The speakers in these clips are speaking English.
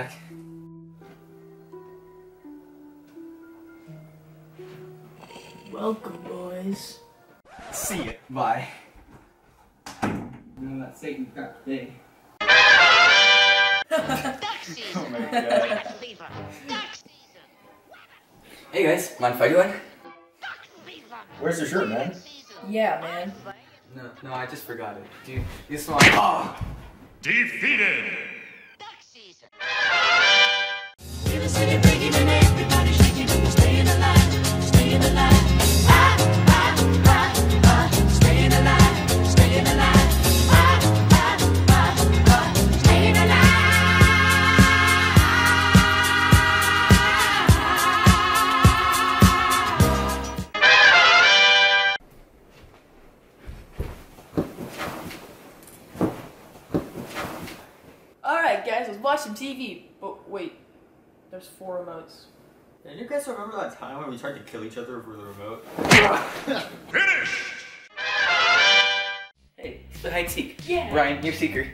back. Welcome, boys. See ya. Bye. And that Satan's got today. Oh my god. Hey guys, mind if I do one? Where's your shirt, man? Yeah, man. No, I just forgot it. Dude, this one. Oh! Defeated! Alright, guys, let's watch some TV. But wait, there's 4 remotes. Did you guys remember that time when we tried to kill each other over the remote? Finish! Hey, it's the hide seek. Yeah. Brian, you're seeker.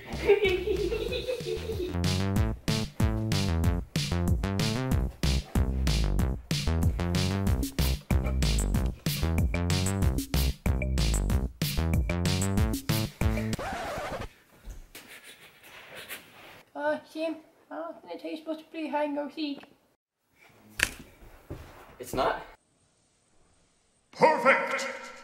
Sam, I didn't tell you supposed to play hide and go seek. It's not? Perfect!